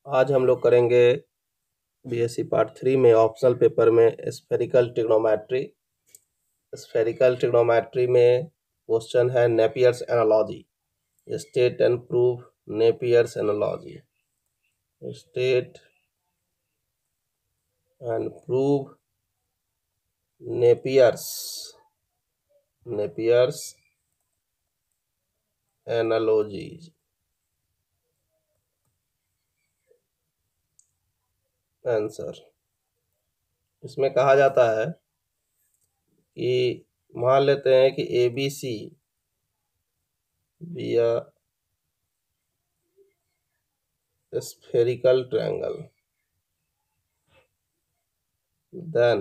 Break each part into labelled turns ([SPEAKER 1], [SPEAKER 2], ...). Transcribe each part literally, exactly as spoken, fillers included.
[SPEAKER 1] आज हम लोग करेंगे बीएससी पार्ट थ्री में ऑप्शनल पेपर में स्फेरिकल ट्रिग्नोमेट्री। स्फेरिकल ट्रिग्नोमेट्री में क्वेश्चन है Napier's analogy. State and prove Napier's analogy. State and prove Napier's Napier's analogy. Answer इसमें कहा जाता है कि मान लेते हैं कि A B C be a spherical triangle, then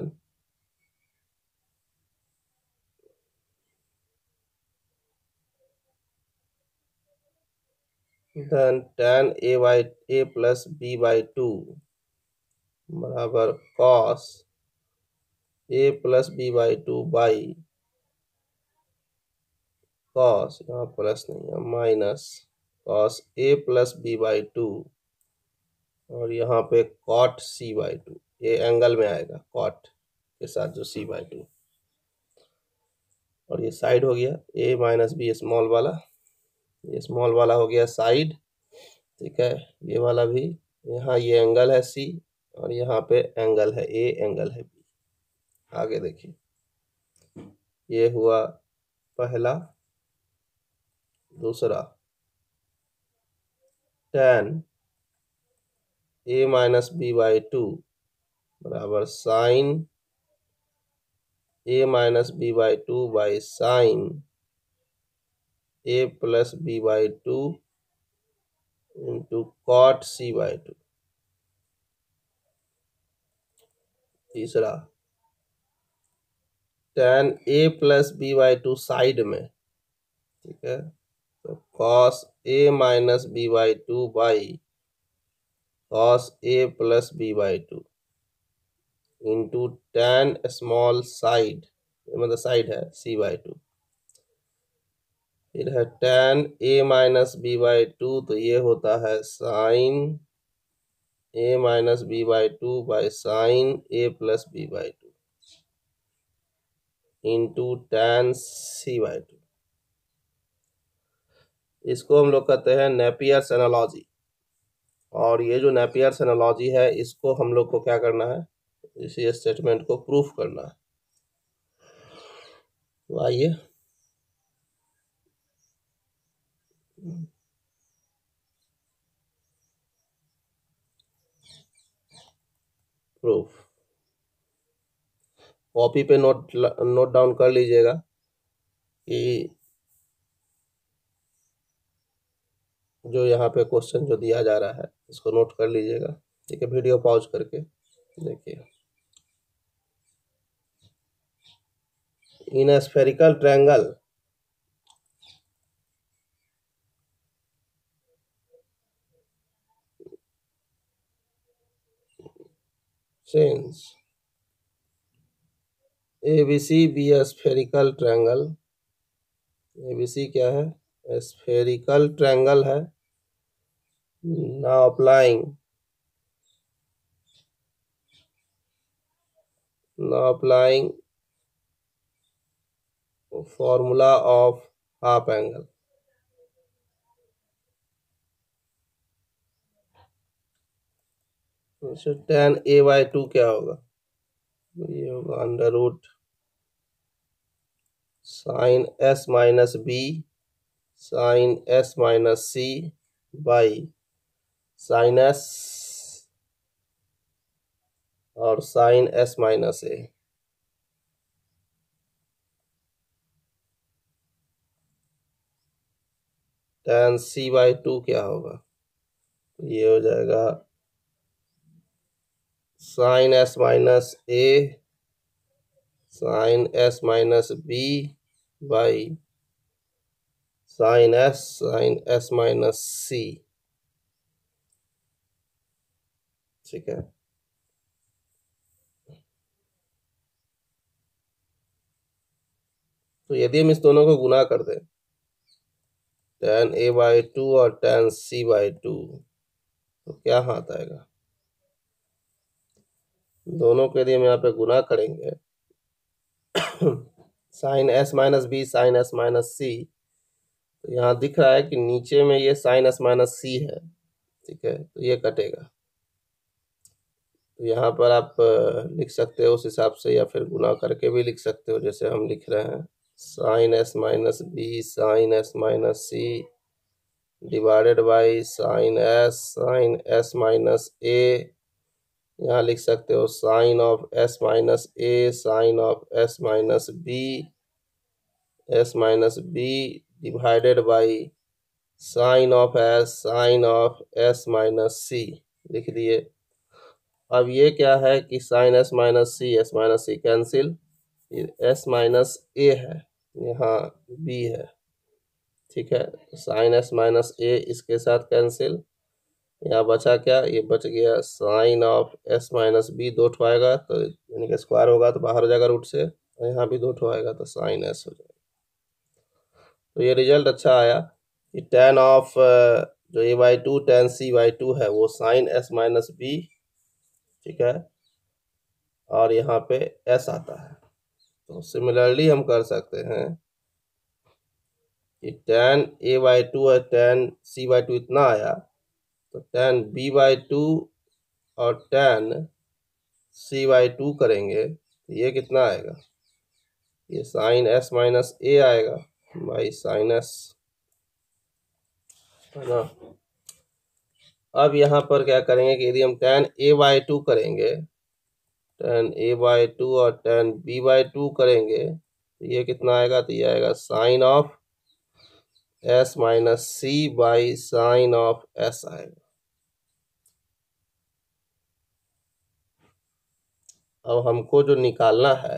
[SPEAKER 1] then tan a by a plus b by two बराबर cos a plus b by टू बाई cos, यहाँ प्लस नहीं है, minus cos a plus b by two और यहाँ पे cot c by टू। ये एंगल में आएगा cot के साथ जो c by टू, और ये साइड हो गया a माइनस बी स्मॉल वाला, ये स्मॉल वाला हो गया साइड। ठीक है, ये वाला भी, यहाँ ये एंगल है C और यहाँ पे एंगल है A, एंगल है B। आगे देखिए, ये हुआ पहला। दूसरा, tan A minus B by two बराबर sine A minus B by two by sine A plus B by two into cot C by two. तीसरा, tan A plus B by two side में, ठीक है, तो cos A minus B by two by cos A plus B by two into tan small side, मतलब side है C by two. फिर है tan A minus B by two, तो ये होता है sine A minus B by two by sine A plus B by two into tan C by two. इसको हम लोग कहते हैं नेपियर्स एनालॉजी। और ये जो नेपियर्स एनालॉजी है, इसको हम लोग को क्या करना है, इसी स्टेटमेंट को प्रूफ करना है। तो आइए प्रूफ, कॉपी पे नोट नोट डाउन कर लीजिएगा कि जो यहाँ पे क्वेश्चन जो दिया जा रहा है इसको नोट कर लीजिएगा। ठीक है, वीडियो पॉज करके देखिए। In spherical triangle since A B C be a spherical triangle, A B C क्या है, spherical triangle है। Now applying now applying formula of half angle। tan A by two क्या होगा, ये होगा under root sine S minus B sine S minus C by sine S और sine S minus A. tan C by two क्या होगा, ये हो जाएगा sine S minus A sine S minus B by sine S sine S minus C. ठीक है, तो यदि हम इस दोनों को गुना कर दें, tan a बाई टू और tan c बाई टू, तो क्या हाथ आएगा, दोनों के लिए हम यहाँ पे गुना करेंगे sine S minus B sine S minus C, तो यहाँ दिख रहा है कि नीचे में ये साइन एस माइनस सी है, ठीक है, तो ये कटेगा। तो यहाँ पर आप लिख सकते हो उस हिसाब से, या फिर गुना करके भी लिख सकते हो जैसे हम लिख रहे हैं, sine S minus B sine S minus C divided by sine S sine S minus A, यहाँ लिख सकते हो sine of S minus A sine of S minus B S minus B divided by sine of S sine of S minus C लिख दिए। अब ये क्या है कि sine S minus C S minus C cancel, S minus A है, यहाँ B है, ठीक है, साइन एस माइनस ए इसके साथ कैंसिल, यहाँ बचा क्या, ये बच गया sine of S minus B, दो ठो आएगा तो यानी कि स्क्वायर होगा तो बाहर हो जाएगा रूट से, और यहाँ भी दो ठो आएगा तो साइन एस हो जाएगा। तो ये रिजल्ट अच्छा आया कि टेन ऑफ जो A by two tan C by two है वो साइन एस माइनस बी, ठीक है, और यहाँ पे एस आता है। तो सिमिलरली हम कर सकते हैं कि टेन ए बाई टू और टेन सी बाई टू इतना आया, तो टेन बी बाई टू और टेन सी बाई टू करेंगे तो ये कितना आएगा, ये साइन एस माइनस ए आएगा बाई साइन एस, है ना। अब यहाँ पर क्या करेंगे कि यदि हम टेन ए बाई टू करेंगे, टेन ए बाई टू और टेन बी बाई टू करेंगे तो ये कितना आएगा, तो ये आएगा sine of S minus C by sine of S आएगा। अब हमको जो निकालना है,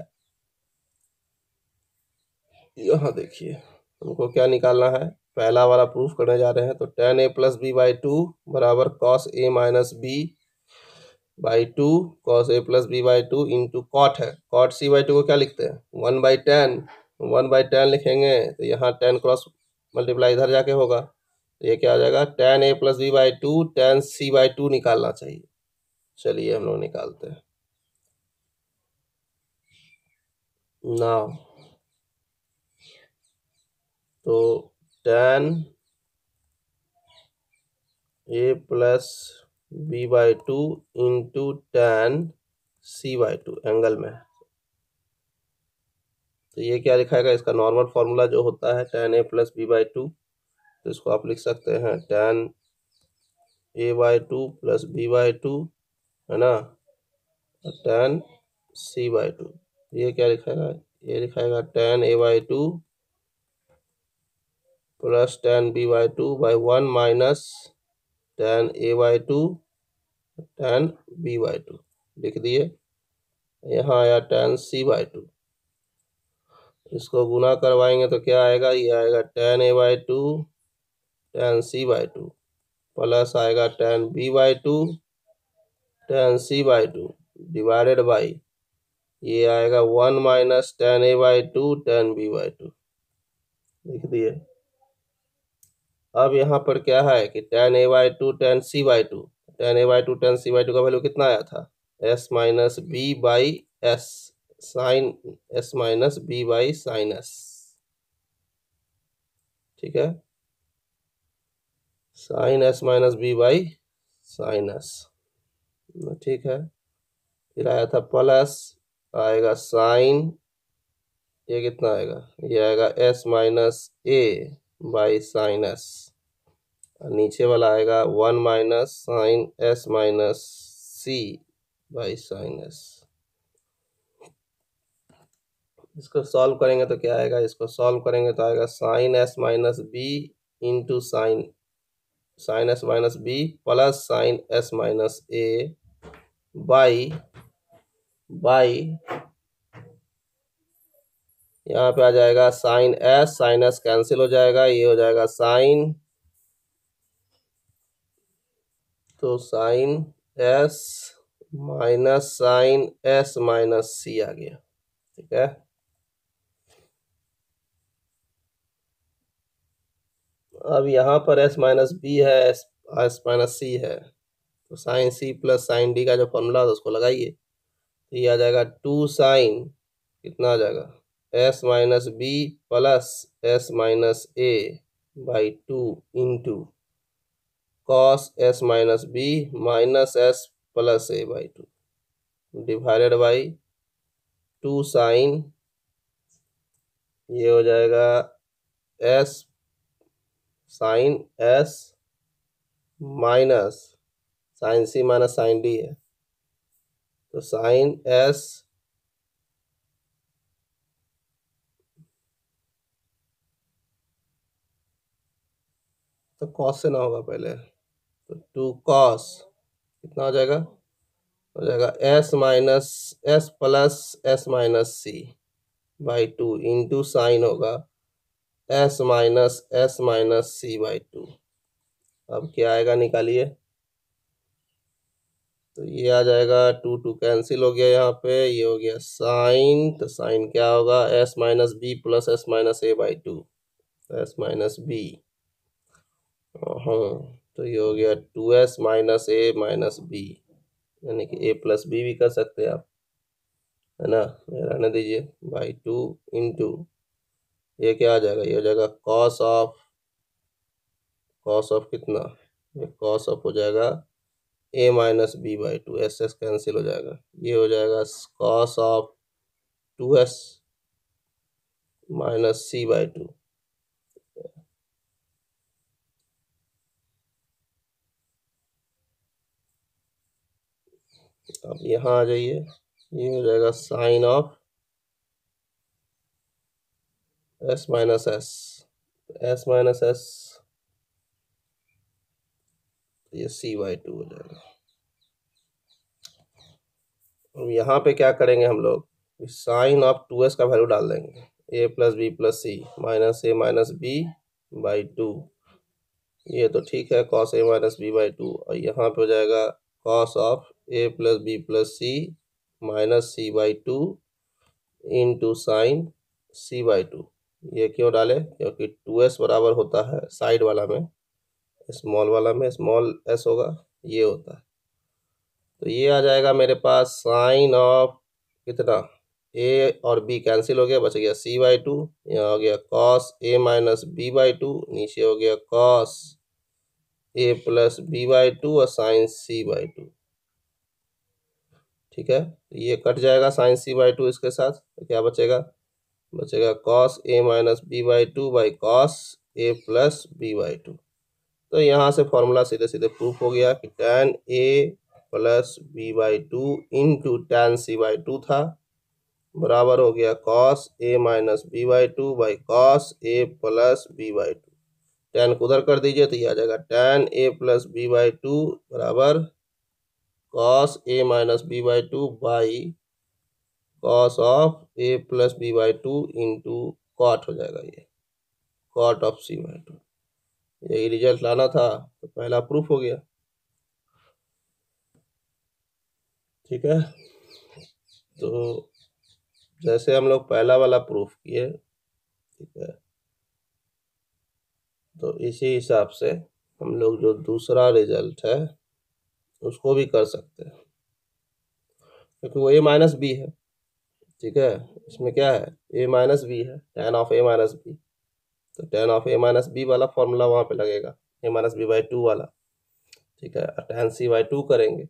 [SPEAKER 1] यहाँ देखिए हमको क्या निकालना है, पहला वाला प्रूफ करने जा रहे हैं। तो tan A plus B by two बराबर cos A minus B by two cos A plus B by two into cot है, कॉट सी बाई टू को क्या लिखते हैं, one by tan, one by tan लिखेंगे तो यहाँ टेन क्रॉस मल्टीप्लाई इधर जाके होगा, तो ये क्या आ जाएगा, tan A plus B by two tan C by two निकालना चाहिए। चलिए हम लोग निकालते हैं। नाउ तो tan A plus B by two into tan C by two angle में, तो ये क्या लिखाएगा, इसका नॉर्मल फॉर्मूला जो होता है tan A plus B by two, तो इसको आप लिख सकते हैं tan A by two plus B by two, है ना, टेन सी बाई टू, ये क्या लिखाएगा, ये लिखाएगा tan A by two plus tan B by two by one minus tan A by two tan B by two लिख दिए। यहाँ आया टेन सी बाई टू, इसको गुना करवाएंगे तो क्या आएगा, ये आएगा tan A by two tan C by two plus आएगा tan B by two tan C by two divided by, ये आएगा one minus tan A by two tan B by two लिख दिए। अब यहाँ पर क्या है कि tan A by two tan C by two, tan A by two tan C by two का वैल्यू कितना आया था, S minus B by S, sine S minus B by sine S, ठीक है, sine S minus B by sine S, ठीक है। फिर आया था प्लस, आएगा साइन, ये कितना आएगा, ये आएगा S minus A by sine S, नीचे वाला आएगा one minus sine S minus C by sine S. इसको सॉल्व करेंगे तो क्या आएगा, इसको सॉल्व करेंगे तो आएगा sine S minus B into sine sine S minus B plus sine S minus A by by यहाँ पे आ जाएगा sine S, sine S cancel हो जाएगा, ये हो जाएगा साइन, तो sine S minus sine S minus C आ गया, ठीक है। अब यहाँ पर एस माइनस बी है, एस एस माइनस सी है, तो sine C plus sine D का जो फॉर्मूला था उसको लगाइए, तो ये आ जाएगा टू साइन कितना आ जाएगा S minus B plus S minus A by two into cos S minus B minus S plus A by two divided by two sine, ये हो जाएगा S sine S minus sine C minus sine D है, तो sine S तो cos से ना होगा पहले, तो टू कॉस कितना हो जाएगा, हो जाएगा S minus S plus S minus C by two into sine होगा S minus S minus C by two. अब क्या आएगा निकालिए, तो ये आ जाएगा टू टू कैंसिल हो गया यहाँ पे, ये हो गया साइन, तो साइन क्या होगा S minus B plus S minus A by two, S minus B, हाँ तो ये हो गया two S minus A minus B, यानी कि ए प्लस बी भी कर सकते हैं आप, है ना, रहने दीजिए, बाई टू इंटू ये क्या आ जाएगा, ये हो जाएगा कॉस ऑफ, कॉस ऑफ कितना, ये कॉस ऑफ हो जाएगा A minus B by two, S S cancel हो जाएगा, ये हो जाएगा cos of two S minus C by two. अब यहाँ आ जाइए, ये हो जाएगा sine of S minus S, S minus S, ये सी बाई टू हो जाएगा। अब यहाँ पे क्या करेंगे हम लोग, साइन ऑफ टू एस का वैल्यू डाल देंगे, A plus B plus C minus A minus B by two, ये तो ठीक है cos A minus B by two, और यहाँ पे हो जाएगा cos of A plus B plus C minus C by two into sine C by two. ये क्यों डाले, क्योंकि टू एस बराबर होता है साइड वाला में, स्मॉल वाला में स्मॉल एस होगा, ये होता है, तो ये आ जाएगा मेरे पास साइन ऑफ कितना, ए और बी कैंसिल हो गया, बच गया सी बाई टू, यहाँ हो गया cos A minus B by two, नीचे हो गया cos A plus B by two और साइन सी बाई टू, ठीक है, ये कट जाएगा साइन सी बाई टू इसके साथ, तो क्या बचेगा, बचेगा cos A minus B by two by cos A plus B by two. तो यहाँ से फॉर्मूला सीधे सीधे प्रूफ हो गया कि tan A plus B by two into tan C by two था, बराबर हो गया cos A minus B by two by cos A plus B by two. Tan को उधर कर दीजिए तो ये आ जाएगा tan A plus B by two बराबर cos A minus B by two by cos of A plus B by two into cot हो जाएगा, ये cot of C by two. यही रिजल्ट लाना था, तो पहला प्रूफ हो गया, ठीक है। तो जैसे हम लोग पहला वाला प्रूफ किए, ठीक है, तो इसी हिसाब से हम लोग जो दूसरा रिजल्ट है उसको भी कर सकते हैं, क्योंकि वो ए माइनस बी है, ठीक है, इसमें क्या है ए माइनस बी है, tan of A minus B, तो tan of A minus B वाला फॉर्मूला वहाँ पे लगेगा, A minus B by two वाला, ठीक है, टेन सी बाई टू करेंगे,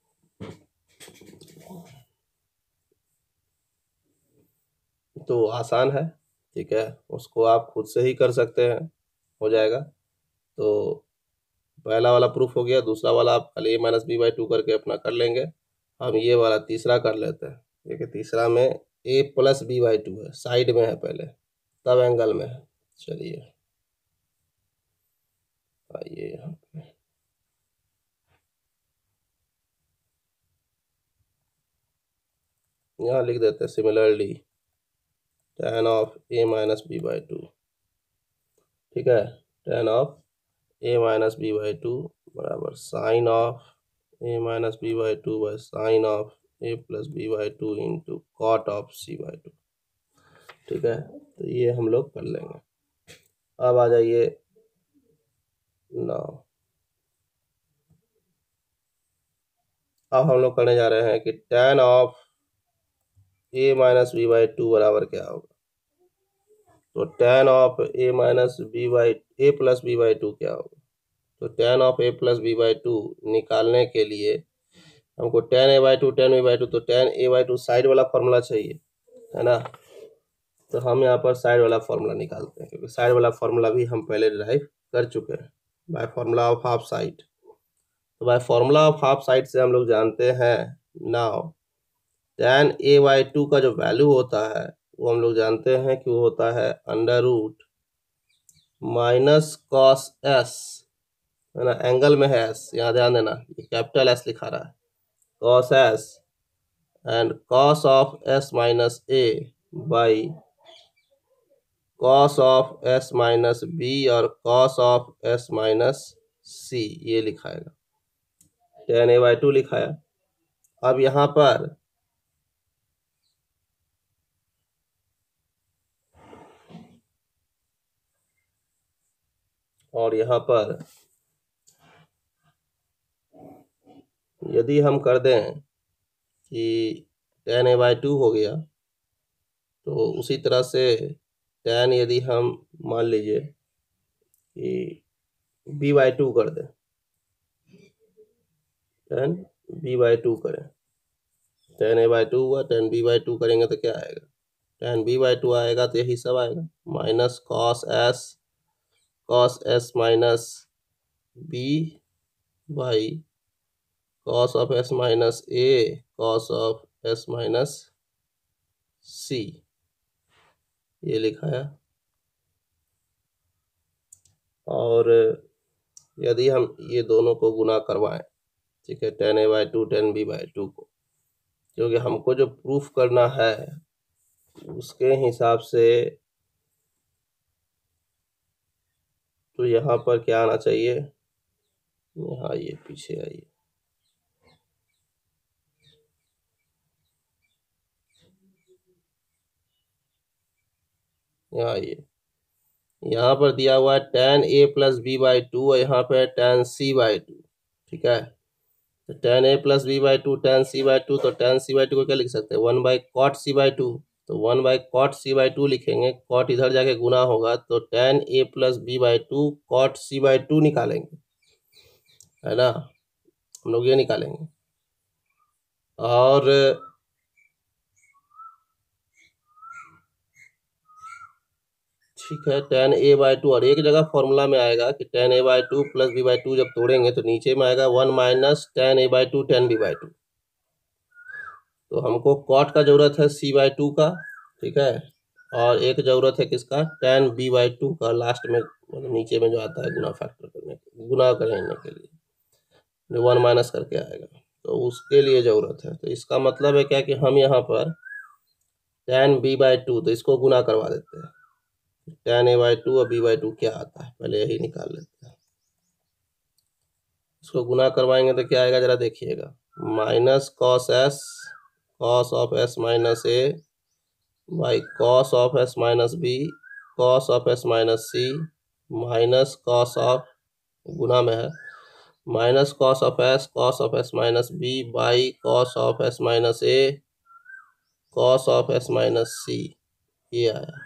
[SPEAKER 1] तो आसान है, ठीक है, उसको आप खुद से ही कर सकते हैं, हो जाएगा। तो पहला वाला प्रूफ हो गया, दूसरा वाला आप खाली A minus B by two करके अपना कर लेंगे। हम ये वाला तीसरा कर लेते हैं, क्योंकि तीसरा में A plus B by two है, साइड में है पहले, तब एंगल में है। चलिए आइए यहाँ पे, यहाँ लिख देते हैं similarly tan of A minus B by two, ठीक है, tan of A minus B by two बराबर sine of A minus B by two by sine of A plus B by two into cot of C by two, ठीक है, तो ये हम लोग कर लेंगे। अब आ जाइए नाउ, अब हम लोग करने जा रहे हैं कि tan of A minus B by two बराबर क्या होगा। तो tan of A minus B by A plus B by two क्या होगा। तो tan of A plus B by two निकालने के लिए हमको tan A by two tan B by two, तो tan A by two side वाला formula चाहिए, है ना। तो हम यहाँ पर साइड वाला फॉर्मूला निकालते हैं, क्योंकि साइड वाला फॉर्मूला भी हम पहले डिराइव कर चुके हैं by formula of half side. तो by formula of half side से हम लोग जानते हैं now tan A by two का जो वैल्यू होता है वो हम लोग जानते हैं कि वो होता है under root minus cos S, है ना, एंगल में है एस, यहाँ ध्यान देना, ये कैपिटल एस लिखा रहा है, cos S and cos of S minus A by cos of S minus B और cos of S minus C, ये लिखाएगा, tan ए बाई टू लिखाया। अब यहाँ पर और यहाँ पर यदि हम कर दें कि tan ए बाई टू हो गया, तो उसी तरह से tan यदि हम मान लीजिए कि b बाई टू कर दें, tan b बाई टू करें, tan ए बाई टू हुआ, tan b बाई टू करेंगे तो क्या आएगा, tan b बाई टू आएगा, तो यही सब आएगा, minus cos S cos S minus B by cos of S minus A cos of S minus C, ये लिखा है। और यदि हम ये दोनों को गुना करवाएं, ठीक है, tan A by two tan b by two को, क्योंकि हमको जो प्रूफ करना है उसके हिसाब से तो यहाँ पर क्या आना चाहिए, यहाँ ये पीछे आइए, यहाँ ये यहाँ पर दिया हुआ है tan A plus B by two और यहाँ पे tan c बाई टू, ठीक है। तो tan A plus B by two tan c by two, तो tan c बाई टू को क्या लिख सकते हैं, one by cot C by two, तो one by cot C by two लिखेंगे, कॉट इधर जाके गुना होगा, तो tan A plus B by two cot C by two निकालेंगे, है ना, हम लोग ये निकालेंगे। और ठीक है, tan ए बाई टू, और एक जगह फॉर्मूला में आएगा कि tan A by two plus B by two जब तोड़ेंगे तो नीचे में आएगा one minus tan A by two tan B by two. तो हमको कॉट का जरूरत है सी बाई टू का, ठीक है, और एक जरूरत है किसका, tan बी बाई टू का, लास्ट में मतलब नीचे में जो आता है गुना फैक्टर करने गुना करने के लिए जो वन माइनस करके आएगा, तो उसके लिए जरूरत है। तो इसका मतलब है क्या कि हम यहाँ पर tan बी बाई टू, तो इसको गुना करवा देते हैं, tan ए बाई टू और बी बाई टू क्या आता है पहले यही निकाल लेते हैं। इसको गुना करवाएंगे तो क्या आएगा जरा देखिएगा, minus cos S cos of S minus A by cos of S minus B cos of S minus C minus cos of, गुना में है, minus cos of S cos of S minus B by cos of S minus A cos of S minus C, ये आया।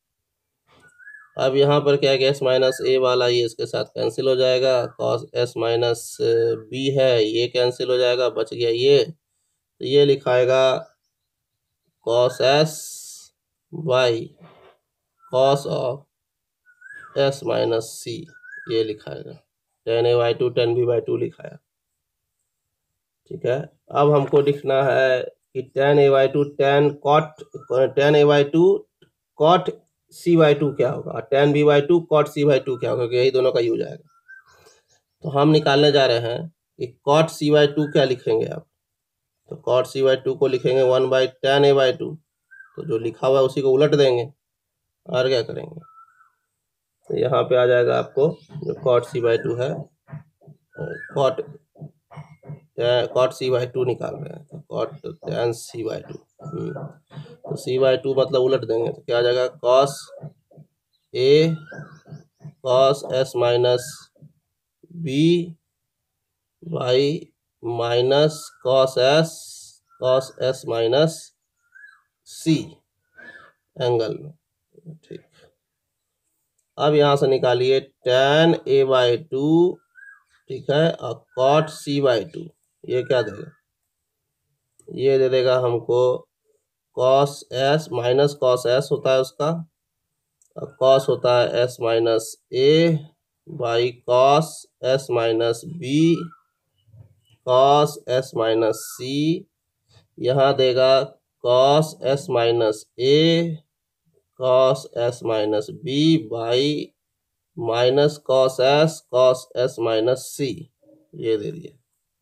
[SPEAKER 1] अब यहाँ पर क्या है, एस माइनस ए वाला ये इसके साथ कैंसिल हो जाएगा, कॉस एस माइनस बी है ये कैंसिल हो जाएगा, बच गया ये, तो ये लिखाएगा cos S by cos of S minus C, ये लिखाएगा, tan A by two tan B by two लिखाया, ठीक है। अब हमको लिखना है कि tan A by two tan cot tan A by two cot C by two क्या होगा, tan B by two cot C by two क्या होगा, क्योंकि यही दोनों का यूज आएगा। तो हम निकालने जा रहे हैं कि कॉट सी बाई टू क्या लिखेंगे आप, तो कॉट सी बाई टू को लिखेंगे one by tan A by two, तो जो लिखा हुआ है उसी को उलट देंगे और क्या करेंगे, तो यहाँ पे आ जाएगा आपको जो कॉट सी बाई टू है, cot cot C by two निकाल रहे हैं, तो cot tan C by two, तो सी बाई टू मतलब उलट देंगे तो क्या आ जाएगा, cos A cos S minus B by minus cos S cos S minus C angle में। ठीक, अब यहां से निकालिए टेन ए बाई टू, ठीक है, और कॉट सी बाई टू। ये क्या देगा? ये दे देगा हमको cos S minus cos S होता है उसका, और कॉस होता है S minus A by cos S minus B cos S minus C. यहाँ देगा cos S minus A cos S minus B by minus cos S cos S minus C. ये दे दिए,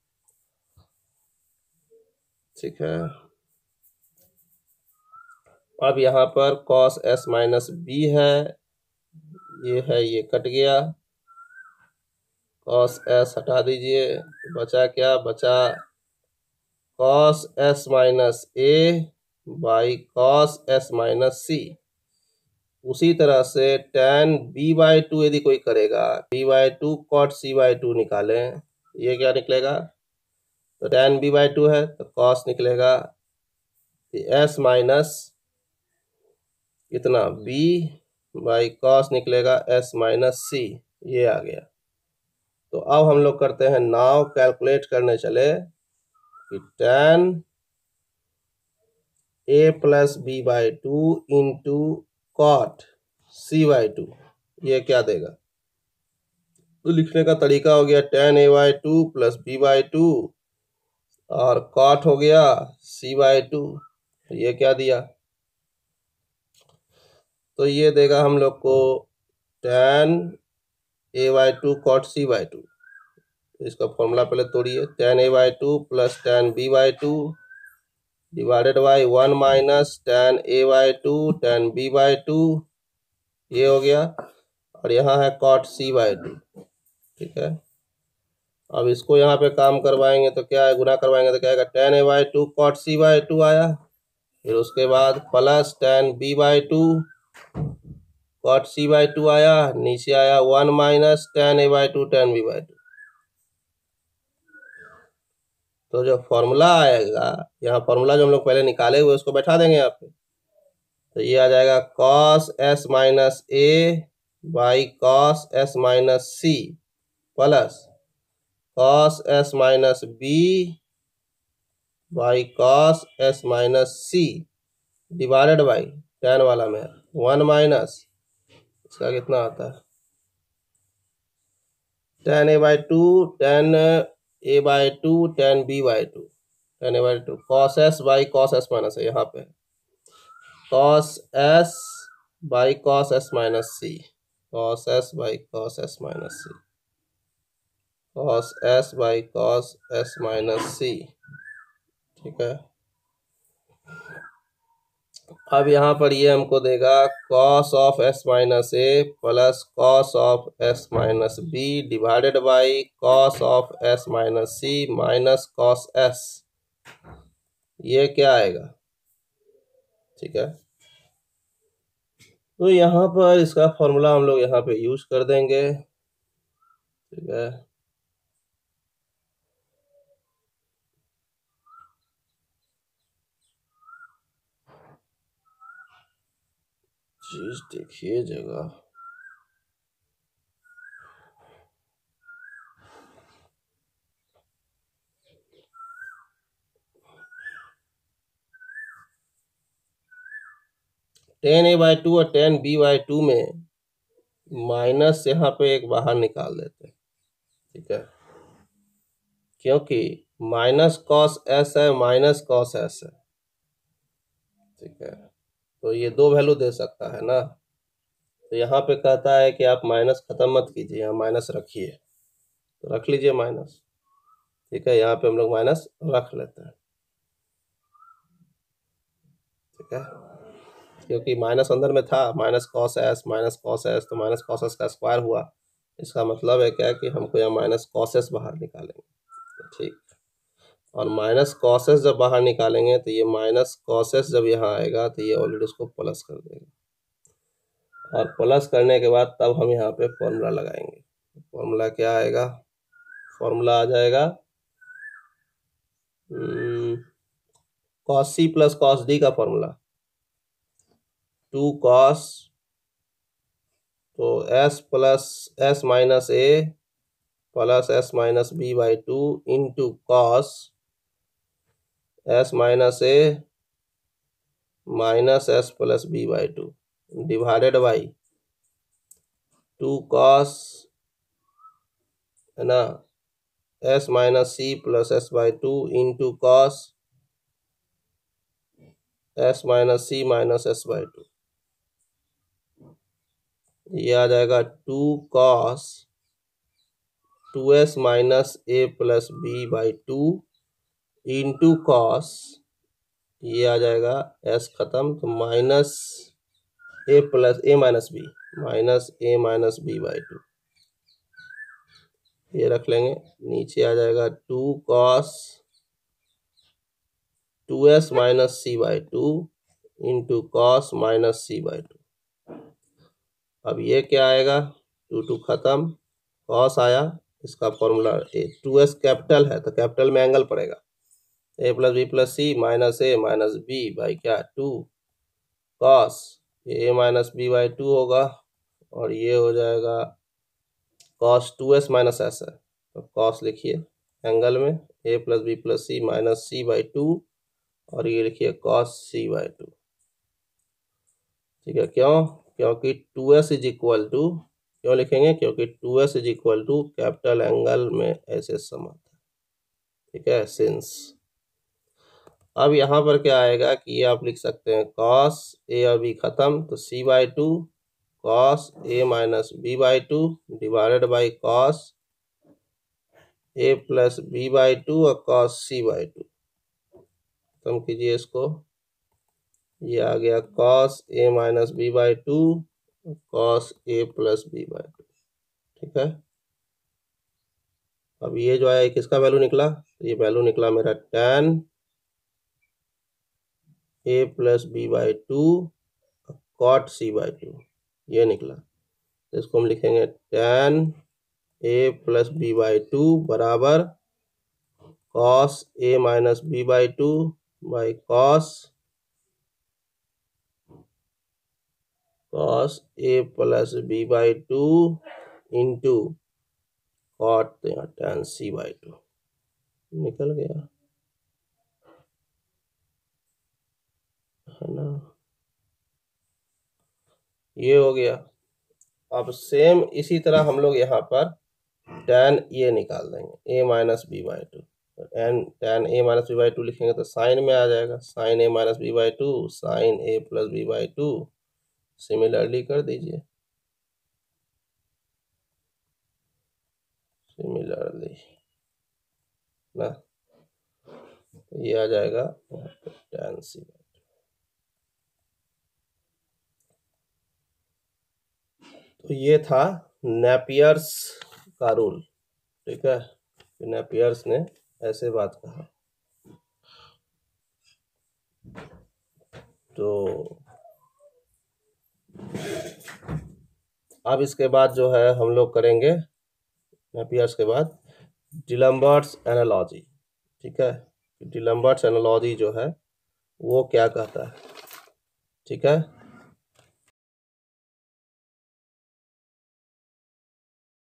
[SPEAKER 1] ठीक है। अब यहाँ पर कॉस एस माइनस बी है, ये है, ये कट गया, कॉस एस हटा दीजिए, तो बचा क्या? बचा cos S minus A by cos S minus C. उसी तरह से टेन बी बाई टू यदि कोई करेगा, B by two cot C by two निकालें, ये क्या निकलेगा? तो टेन बी बाई टू है तो कॉस निकलेगा एस माइनस कितना बी बाई कॉस निकलेगा एस माइनस सी। ये आ गया। तो अब हम लोग करते हैं नाव कैलकुलेट करने चले कि tan A plus B by two into cot C by two, ये क्या देगा? तो लिखने का तरीका हो गया tan A by two plus B by two और कॉट हो गया सी बाई टू। ये क्या दिया? तो ये देगा हम लोग को tan A by two cot C by two. इसका फॉर्मूला पहले तोड़िए, tan A by two plus tan B by two divided by one minus tan A by two tan B by two, ये हो गया। और यहाँ है कॉट सी बाई टू, ठीक है। अब इसको यहाँ पे काम करवाएंगे तो क्या है, गुना करवाएंगे तो क्या आएगा? Tan A by two cot C by two आया, फिर उसके बाद plus tan B by two cot C by two आया, नीचे आया one minus tan A by two tan B by two. तो जो फॉर्मूला आएगा, यहाँ फॉर्मूला जो हम लोग पहले निकाले हुए उसको बैठा देंगे यहाँ पे, तो ये आ जाएगा cos S minus A by cos S minus C plus cos S minus B by cos S minus C divided by tan वाला में वन माइनस इसका कितना आता है? Tan A by two tan A by two tan B by two tan A by two cos S by cos S minus है, यहाँ पे cos S by cos S minus C cos S by cos S minus C cos S by cos S minus C, ठीक है। अब यहाँ पर ये हमको देगा cos of S minus A plus cos of S minus B divided by cos of S minus C minus cos S. ये क्या आएगा? ठीक है, तो यहाँ पर इसका फॉर्मूला हम लोग यहाँ पे यूज कर देंगे, ठीक है। चीज देखिए जगह, टेन ए बाई टू और टेन बी बाई टू में माइनस यहाँ पे एक बाहर निकाल देते हैं, ठीक है, क्योंकि माइनस कॉस एस है माइनस कॉस एस है, ठीक है। तो ये दो वैल्यू दे सकता है ना, तो यहाँ पे कहता है कि आप माइनस खत्म मत कीजिए, यहाँ माइनस रखिए, तो रख लीजिए माइनस, ठीक है। यहाँ पे हम लोग माइनस रख लेते हैं, ठीक है, क्योंकि माइनस अंदर में था, minus cos S minus cos S, तो माइनस कॉस एस का स्क्वायर हुआ। इसका मतलब है क्या कि हमको यहाँ माइनस कॉस एस बाहर निकालेंगे, ठीक। और माइनस कॉस एस जब बाहर निकालेंगे तो ये माइनस कॉस एस जब यहाँ आएगा तो ये ऑलरेडी उसको प्लस कर देगा, और प्लस करने के बाद तब हम यहाँ पे फॉर्मूला लगाएंगे। फॉर्मूला क्या आएगा? फॉर्मूला आ जाएगा cos C plus cos D का फॉर्मूला टू कॉस, तो S plus S minus A plus S minus B by two into cos S minus A minus S plus B by two divided by two cos, है ना, S minus C plus S by two into cos S minus C minus S by two. ये आ जाएगा two cos two S minus A plus B by two into cos, ये आ जाएगा S खत्म तो minus A plus A minus B minus A minus B by two, ये रख लेंगे। नीचे आ जाएगा two cos two S minus C by two into cos minus C by two. अब ये क्या आएगा, टू टू खत्म, कॉस आया, इसका फॉर्मूला टू एस कैपिटल है तो कैपिटल में एंगल पड़ेगा, A plus B plus C minus A minus B by क्या two cos A minus B by two होगा, और ये हो जाएगा cos two S minus S है तो कॉस लिखिए एंगल में A plus B plus C minus C by two, और ये लिखिए कॉस सी बाई टू। ठीक है, क्यों, क्योंकि two S is equal to, क्यों लिखेंगे, क्योंकि two S is equal to capital angle में ऐसे सम आता है। ठीक है, सिंस। अब यहाँ पर क्या आएगा कि ये आप लिख सकते हैं कॉस ए और बी खत्म तो C by two cos A minus B by two divided by cos A plus B by two और कॉस सी बाई टू। खत्म कीजिए इसको, ये आ गया cos A minus B by two cos A plus B by two. ठीक है, अब ये जो है किसका वैल्यू निकला, तो ये वैल्यू निकला मेरा tan A plus B by two cot C by two, ये निकला। तो इसको हम लिखेंगे tan A plus B by two बराबर cos A minus B by two by cos cos A plus B by two into cot tan C by two. निकल गया, है ना, ये हो गया। अब सेम इसी तरह हम लोग यहाँ पर टेन ये निकाल देंगे A minus B by two, and tan A minus B by two लिखेंगे तो साइन में आ जाएगा, sine A minus B by two sine A plus B by two, similarly कर दीजिए, सिमिलरली ना, ये आ जाएगा टेन सी बाई टू। तो ये था नेपियर्स का रूल। ठीक है, नेपियर्स ने ऐसे बात कहा। तो अब इसके बाद जो है हम लोग करेंगे नेपियर्स के बाद डिलम्बर्ट्स एनालॉजी। ठीक है, डिलम्बर्ट्स एनालॉजी जो है वो क्या कहता है। ठीक है।